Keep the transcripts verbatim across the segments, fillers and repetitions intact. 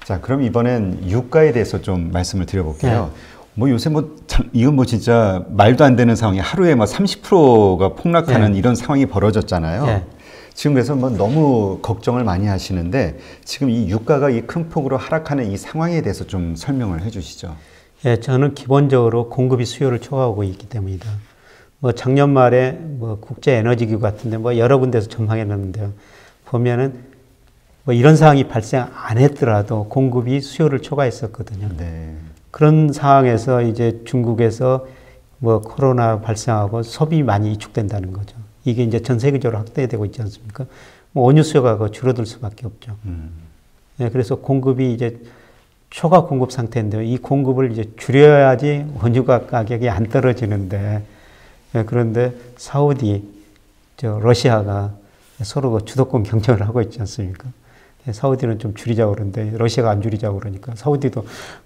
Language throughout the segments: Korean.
자, 그럼 이번엔 유가에 대해서 좀 말씀을 드려볼게요. 네. 뭐 요새 뭐 참, 이건 뭐 진짜 말도 안 되는 상황이 하루에 막 삼십 퍼센트가 폭락하는 네. 이런 상황이 벌어졌잖아요. 네. 지금 그래서 뭐 너무 걱정을 많이 하시는데 지금 이 유가가 이 큰 폭으로 하락하는 이 상황에 대해서 좀 설명을 해 주시죠. 예, 저는 기본적으로 공급이 수요를 초과하고 있기 때문이다. 뭐 작년 말에 뭐 국제 에너지 기구 같은데 뭐 여러 군데서 전망해 놨는데요. 보면은 뭐 이런 상황이 발생 안 했더라도 공급이 수요를 초과했었거든요. 네. 그런 상황에서 이제 중국에서 뭐 코로나 발생하고 소비 많이 위축된다는 거죠. 이게 이제 전 세계적으로 확대되고 있지 않습니까? 뭐 원유 수요가 줄어들 수밖에 없죠. 음. 네, 그래서 공급이 이제 초과 공급 상태인데요. 이 공급을 이제 줄여야지 원유가 가격이 안 떨어지는데, 네, 그런데 사우디, 저 러시아가 서로 주도권 경쟁을 하고 있지 않습니까? 네, 사우디는 좀 줄이자고 그러는데 러시아가 안 줄이자고 그러니까 사우디도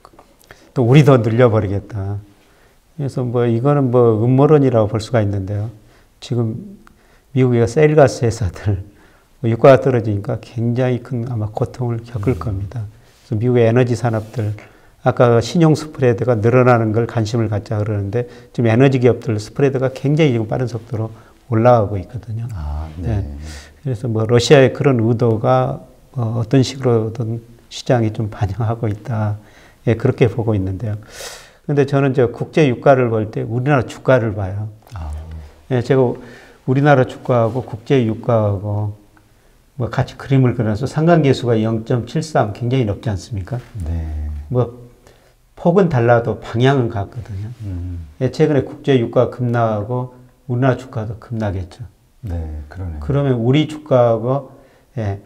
또 우리 더 늘려버리겠다. 그래서 뭐 이거는 뭐 음모론이라고 볼 수가 있는데요. 지금 미국의 세일가스 회사들 유가가 떨어지니까 굉장히 큰 아마 고통을 겪을 겁니다. 그래서 미국의 에너지 산업들 아까 신용 스프레드가 늘어나는 걸 관심을 갖자 그러는데 지금 에너지 기업들 스프레드가 굉장히 지금 빠른 속도로 올라가고 있거든요. 아, 네. 네. 그래서 뭐 러시아의 그런 의도가 뭐 어떤 식으로든 시장이 좀 반영하고 있다. 예, 그렇게 보고 있는데요. 근데 저는 저 국제 유가를 볼 때 우리나라 주가를 봐요. 아. 예, 제가 우리나라 주가하고 국제 유가하고 뭐 같이 그림을 그려서 상관계수가 영 점 칠삼 굉장히 높지 않습니까? 네. 뭐 폭은 달라도 방향은 같거든요. 음. 예, 최근에 국제 유가 급락하고 우리나라 주가도 급락했죠. 네, 그러네요. 그러면 우리 주가하고 예,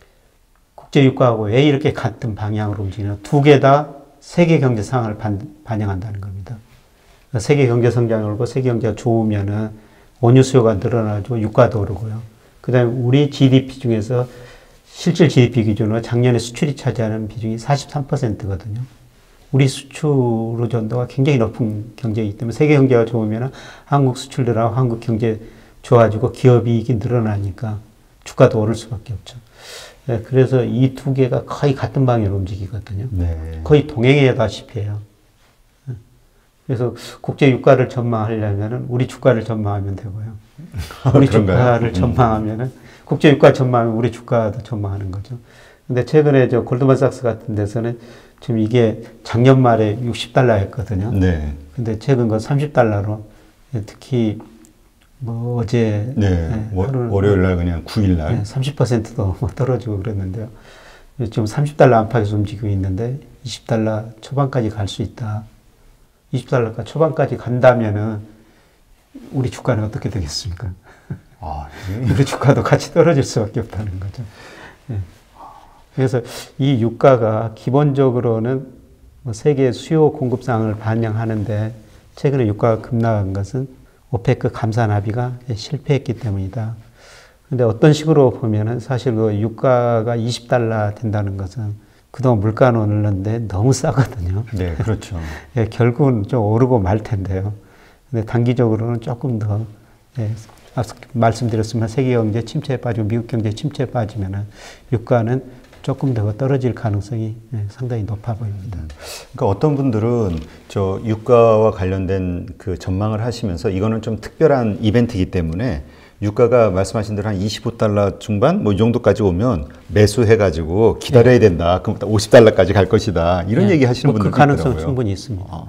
국제 유가하고 왜 이렇게 같은 방향으로 움직이나? 두 개 다 세계 경제 상황을 반, 반영한다는 겁니다. 그러니까 세계 경제 성장이 오르고 세계 경제가 좋으면은 원유 수요가 늘어나고 유가도 오르고요. 그 다음에 우리 지디피 중에서 실질 지디피 기준으로 작년에 수출이 차지하는 비중이 사십삼 퍼센트거든요. 우리 수출 의존도가 굉장히 높은 경제이기 때문에 세계 경제가 좋으면 한국 수출 늘어나고 한국 경제 좋아지고 기업 이익이 늘어나니까 주가도 오를 수밖에 없죠. 네, 그래서 이 두 개가 거의 같은 방향으로 움직이거든요. 네. 거의 동행하다시피 해요. 그래서 국제 유가를 전망하려면 우리 주가를 전망하면 되고요. 우리 주가를 전망하면 국제 유가 전망하면 우리 주가도 전망하는 거죠. 근데 최근에 저 골드만삭스 같은 데서는 지금 이게 작년 말에 육십 달러였거든요. 네. 근데 최근 건 삼십 달러로 특히 뭐 어제 네, 네 월요일 날 그냥 구 일 날 네, 삼십 퍼센트도 떨어지고 그랬는데요. 지금 삼십 달러 안팎에서 움직이고 있는데 이십 달러 초반까지 갈 수 있다. 이십 달러가 초반까지 간다면은 우리 주가는 어떻게 되겠습니까? 아, 네. 우리 주가도 같이 떨어질 수밖에 없다는 거죠. 네. 그래서 이 유가가 기본적으로는 뭐 세계 수요 공급 상황을 반영하는데 최근에 유가가 급락한 것은 오페크 감산 합의가 실패했기 때문이다. 근데 어떤 식으로 보면은 사실 그 유가가 이십 달러 된다는 것은 그동안 물가는 오르는데 너무 싸거든요. 네, 그렇죠. 예, 결국은 좀 오르고 말 텐데요. 근데 단기적으로는 조금 더, 예, 앞서 말씀드렸지만 세계 경제 침체에 빠지고 미국 경제 침체에 빠지면은 유가는 조금 더 떨어질 가능성이 상당히 높아 보입니다. 그러니까 어떤 분들은 저 유가와 관련된 그 전망을 하시면서 이거는 좀 특별한 이벤트이기 때문에 유가가 말씀하신 대로 한 이십오 달러 중반 뭐 이 정도까지 오면 매수해가지고 기다려야 된다. 그럼 오십 달러까지 갈 것이다. 이런 네. 얘기 하시는 뭐 분들도 그 가능성 있더라고요. 충분히 있습니다. 아.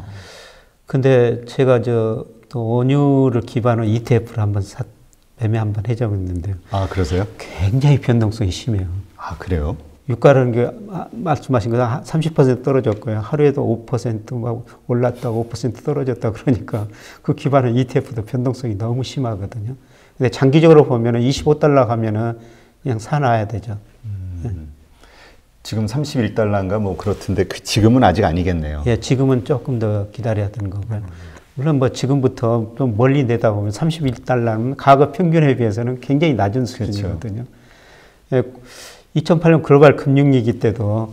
근데 제가 저 또 원유를 기반으로 이티에프를 한번 사, 매매 한번 해줘봤는데요. 아, 그러세요? 굉장히 변동성이 심해요. 아, 그래요? 유가라는 게 말씀하신 거 삼십 퍼센트 떨어졌고요. 하루에도 오 퍼센트 막 올랐다가 오 퍼센트 떨어졌다 그러니까 그 기반은 이티에프도 변동성이 너무 심하거든요. 근데 장기적으로 보면은 이십오 달러 가면은 그냥 사놔야 되죠. 음, 네. 지금 삼십일 달러인가 뭐 그렇던데 그 지금은 아직 아니겠네요. 예, 지금은 조금 더 기다려야 되는 거고요. 물론 뭐 지금부터 좀 멀리 내다보면 삼십일 달러는 과거 평균에 비해서는 굉장히 낮은 수준이거든요. 그렇죠. 예, 이천팔 년 글로벌 금융위기 때도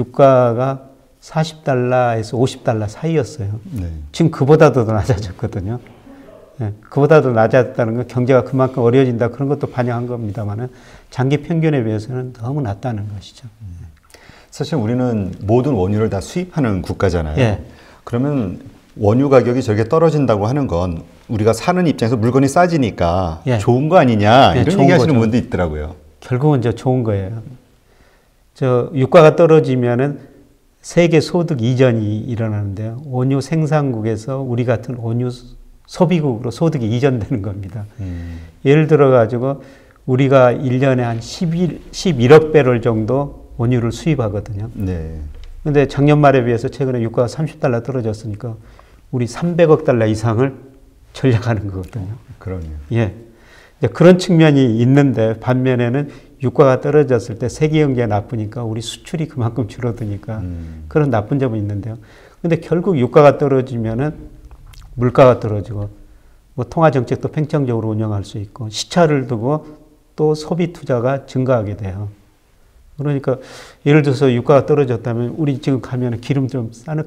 유가가 사십 달러에서 오십 달러 사이였어요. 네. 지금 그보다도 더 낮아졌거든요. 네, 그보다도 낮았다는 건 경제가 그만큼 어려워진다 그런 것도 반영한 겁니다만은 장기 평균에 비해서는 너무 낮다는 것이죠. 사실 우리는 모든 원유를 다 수입하는 국가잖아요. 예. 그러면 원유 가격이 저렇게 떨어진다고 하는 건 우리가 사는 입장에서 물건이 싸지니까 예. 좋은 거 아니냐 예, 이런 얘기 하시는 분도 있더라고요. 결국은 저 좋은 거예요. 저 유가가 떨어지면은 세계 소득 이전이 일어나는데요. 원유 생산국에서 우리 같은 원유 소비국으로 소득이 이전되는 겁니다. 음. 예를 들어 가지고 우리가 일 년에 한 십일, 십일억 배럴 정도 원유를 수입하거든요. 네. 근데 작년 말에 비해서 최근에 유가가 삼십 달러 떨어졌으니까 우리 삼백억 달러 이상을 절약하는 거거든요. 그럼요. 예. 그런 측면이 있는데 반면에는 유가가 떨어졌을 때 세계 경제가 나쁘니까 우리 수출이 그만큼 줄어드니까 음. 그런 나쁜 점은 있는데요. 근데 결국 유가가 떨어지면은 물가가 떨어지고 뭐 통화 정책도 팽창적으로 운영할 수 있고 시차를 두고 또 소비 투자가 증가하게 돼요. 그러니까 예를 들어서 유가가 떨어졌다면 우리 지금 가면 기름 좀 싸는,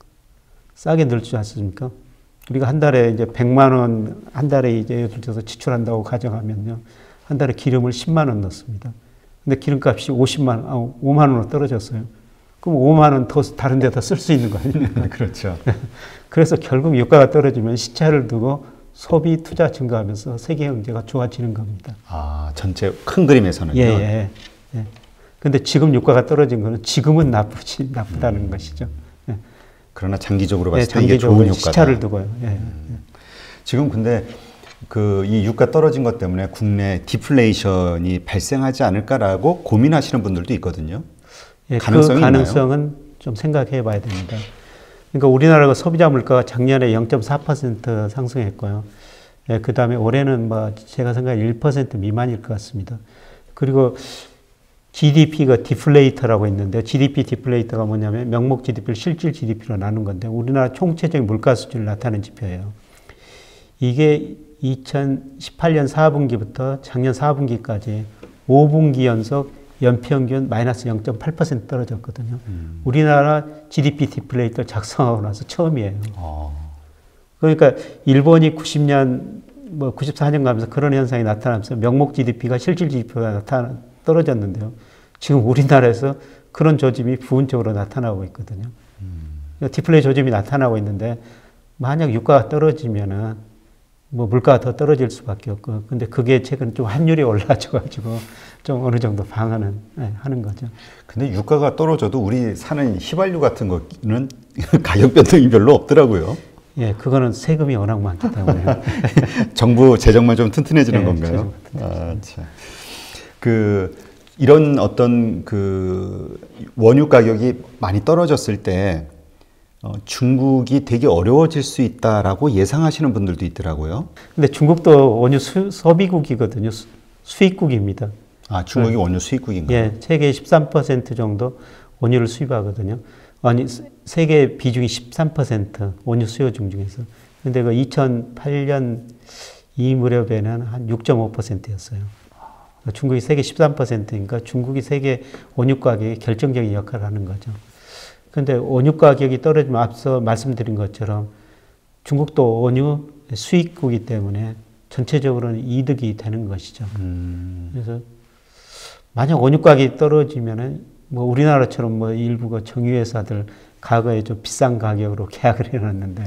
싸게 넣지 않습니까? 우리가 한 달에 이제 백만 원, 한 달에 이제 예를 들어서 지출한다고 가정하면요. 한 달에 기름을 십만 원 넣습니다. 근데 기름값이 오십만 원, 아, 오만 원으로 떨어졌어요. 그럼 오만 원 더 다른 데다 쓸 수 있는 거 아닙니까? 그렇죠. 그래서 결국 유가가 떨어지면 시차를 두고 소비 투자 증가하면서 세계 경제가 좋아지는 겁니다. 아, 전체 큰 그림에서는요? 예, 예. 예. 근데 지금 유가가 떨어진 거는 지금은 나쁘지, 나쁘다는 음. 것이죠. 예. 그러나 장기적으로 봤을 때 예, 이게 좋은 효과다. 시차를 두고요. 예. 음. 지금 근데 그 이 유가 떨어진 것 때문에 국내 디플레이션이 발생하지 않을까라고 고민하시는 분들도 있거든요. 예, 가능성이 그 가능성은 있나요? 좀 생각해 봐야 됩니다. 그러니까 우리나라가 소비자 물가가 작년에 영 점 사 퍼센트 상승했고요. 예, 그 다음에 올해는 뭐 제가 생각에 일 퍼센트 미만일 것 같습니다. 그리고 지디피가 디플레이터라고 있는데 지디피 디플레이터가 뭐냐면 명목 지디피를 실질 지디피로 나눈 건데 우리나라 총체적인 물가 수준을 나타내는 지표예요. 이게 이천십팔 년 사 분기부터 작년 사 분기까지 오 분기 연속 연평균 마이너스 영 점 팔 퍼센트 떨어졌거든요. 음. 우리나라 지디피 디플레이터 작성하고 나서 처음이에요. 어. 그러니까 일본이 구십 년, 뭐 구십사 년 가면서 그런 현상이 나타나면서 명목 지디피가 실질 지디피가 나타나, 떨어졌는데요. 지금 우리나라에서 그런 조짐이 부분적으로 나타나고 있거든요. 음. 디플레이 조짐이 나타나고 있는데 만약 유가가 떨어지면은 뭐 물가가 더 떨어질 수밖에 없고, 근데 그게 최근 좀 환율이 올라져가지고 좀 어느 정도 방어는 네, 하는 거죠. 근데 유가가 떨어져도 우리 사는 휘발유 같은 거는 가격 변동이 별로 없더라고요. 예, 그거는 세금이 워낙 많기 때문에 정부 재정만 좀 튼튼해지는 네, 건가요? 아, 참. 그 이런 어떤 그 원유 가격이 많이 떨어졌을 때. 어, 중국이 되게 어려워질 수 있다라고 예상하시는 분들도 있더라고요. 근데 중국도 원유 수, 소비국이거든요. 수, 수입국입니다. 아, 중국이 네. 원유 수입국인가요? 예, 세계 십삼 퍼센트 정도 원유를 수입하거든요. 아니, 세계 비중이 십삼 퍼센트 원유 수요중 중에서. 근데 그 이천팔 년 이 무렵에는 한 육 점 오 퍼센트였어요. 중국이 세계 십삼 퍼센트니까 중국이 세계 원유 가격에 결정적인 역할을 하는 거죠. 근데 원유 가격이 떨어지면 앞서 말씀드린 것처럼 중국도 원유 수입국이기 때문에 전체적으로는 이득이 되는 것이죠. 음. 그래서 만약 원유 가격이 떨어지면은 뭐 우리나라처럼 뭐 일부 정유회사들 과거에 좀 비싼 가격으로 계약을 해놨는데요.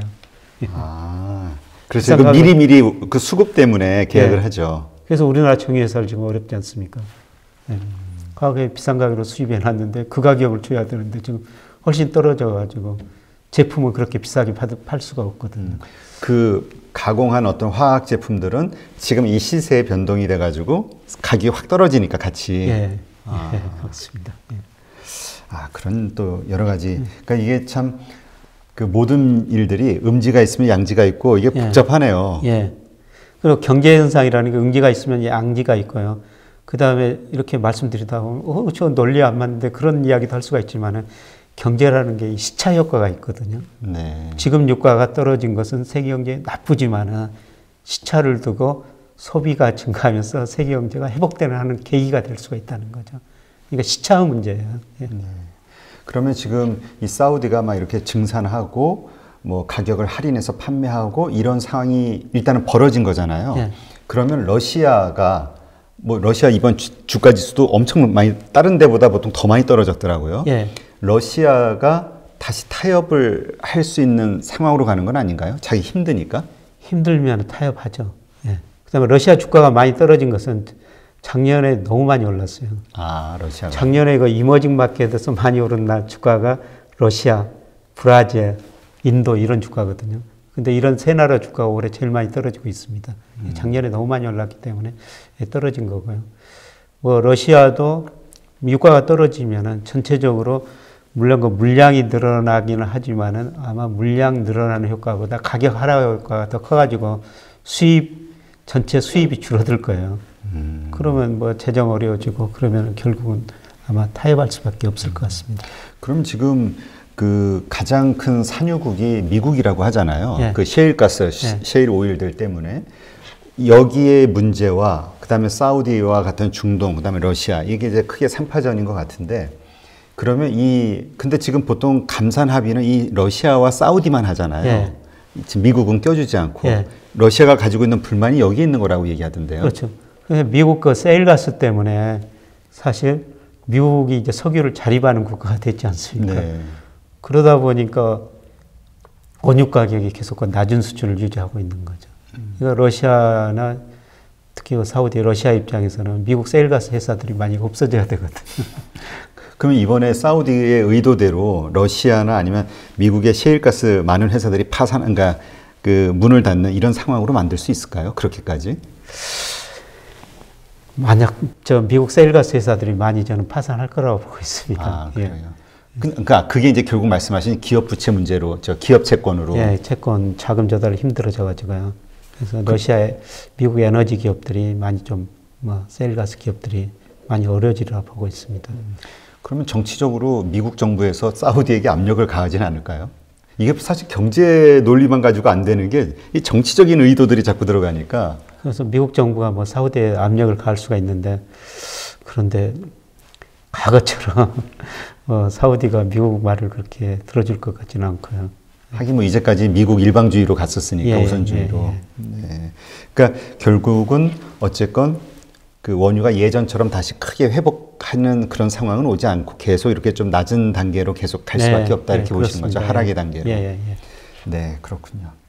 아, 그래서 그 미리미리 그 수급 때문에 계약을 네. 하죠. 그래서 우리나라 정유회사를 지금 어렵지 않습니까? 네. 음. 과거에 비싼 가격으로 수입해놨는데 그 가격을 줘야 되는데 지금 훨씬 떨어져가지고 제품은 그렇게 비싸게 팔 수가 없거든요. 음. 그 가공한 어떤 화학 제품들은 지금 이 시세의 변동이 돼가지고 가격이 확 떨어지니까 같이. 예, 아. 예 그렇습니다. 예. 아 그런 또 여러 가지. 그러니까 이게 참 그 모든 일들이 음지가 있으면 양지가 있고 이게 복잡하네요. 예. 예. 그리고 경제 현상이라는 게 음지가 있으면 양지가 있고요. 그 다음에 이렇게 말씀드리다 보면 어, 저 논리 안 맞는데 그런 이야기도 할 수가 있지만은. 경제라는 게 시차 효과가 있거든요. 네. 지금 유가가 떨어진 것은 세계 경제에 나쁘지만은 시차를 두고 소비가 증가하면서 세계 경제가 회복되는 하는 계기가 될 수가 있다는 거죠. 그러니까 시차 문제예요. 예. 네. 그러면 지금 이 사우디가 막 이렇게 증산하고 뭐 가격을 할인해서 판매하고 이런 상황이 일단은 벌어진 거잖아요. 예. 그러면 러시아가 뭐 러시아 이번 주, 주가 지수도 엄청 많이 다른 데보다 보통 더 많이 떨어졌더라고요. 예. 러시아가 다시 타협을 할 수 있는 상황으로 가는 건 아닌가요? 자기 힘드니까? 힘들면 타협하죠. 예. 그다음에 러시아 주가가 많이 떨어진 것은 작년에 너무 많이 올랐어요. 아, 러시아가. 작년에 그 이머징 마켓에서 많이 오른 날 주가가 러시아, 브라질, 인도 이런 주가거든요. 근데 이런 세 나라 주가가 올해 제일 많이 떨어지고 있습니다. 음. 작년에 너무 많이 올랐기 때문에 떨어진 거고요. 뭐 러시아도 유가가 떨어지면은 전체적으로 물론 그 물량이 늘어나기는 하지만은 아마 물량 늘어나는 효과보다 가격 하락 효과가 더 커가지고 수입 전체 수입이 줄어들 거예요. 음. 그러면 뭐 재정 어려워지고 그러면 결국은 아마 타협할 수밖에 없을 것 같습니다. 그럼 지금 그 가장 큰 산유국이 미국이라고 하잖아요. 예. 그 셰일가스, 예. 셰일 오일들 때문에 여기에 문제와 그다음에 사우디와 같은 중동, 그다음에 러시아 이게 이제 크게 삼파전인 것 같은데 그러면 이 근데 지금 보통 감산 합의는 이 러시아와 사우디만 하잖아요. 예. 지금 미국은 껴주지 않고 예. 러시아가 가지고 있는 불만이 여기에 있는 거라고 얘기하던데요. 그렇죠. 미국 그 세일가스 때문에 사실 미국이 이제 석유를 자립하는 국가가 됐지 않습니까? 네. 그러다 보니까 원유 가격이 계속 낮은 수준을 유지하고 있는 거죠. 그러니까 러시아나 특히 사우디, 러시아 입장에서는 미국 세일가스 회사들이 많이 없어져야 되거든요. 그러면 이번에 사우디의 의도대로 러시아나 아니면 미국의 셰일가스 많은 회사들이 파산, 그러니까 그 문을 닫는 이런 상황으로 만들 수 있을까요? 그렇게까지? 만약 저 미국 세일가스 회사들이 많이 저는 파산할 거라고 보고 있습니다. 아, 예. 그래요. 그러니까 그게 이제 결국 말씀하신 기업 부채 문제로, 저 기업 채권으로. 예, 채권 자금 조달이 힘들어져 가지고요. 그래서 러시아의 미국 에너지 기업들이 많이 좀 뭐 세일가스 기업들이 많이 어려지리라 보고 있습니다. 그러면 정치적으로 미국 정부에서 사우디에게 압력을 가하지는 않을까요? 이게 사실 경제 논리만 가지고 안 되는 게 이 정치적인 의도들이 자꾸 들어가니까. 그래서 미국 정부가 뭐 사우디에 압력을 가할 수가 있는데 그런데 과거처럼 뭐 사우디가 미국 말을 그렇게 들어줄 것 같지는 않고요. 하긴 뭐 이제까지 미국 일방주의로 갔었으니까 예, 우선주의로. 예, 예. 네. 그러니까 결국은 어쨌건 그 원유가 예전처럼 다시 크게 회복하는 그런 상황은 오지 않고 계속 이렇게 좀 낮은 단계로 계속 갈 수밖에 네, 없다 이렇게 네, 보시는 거죠. 그렇습니다. 하락의 단계로. 예, 예, 예. 네, 그렇군요.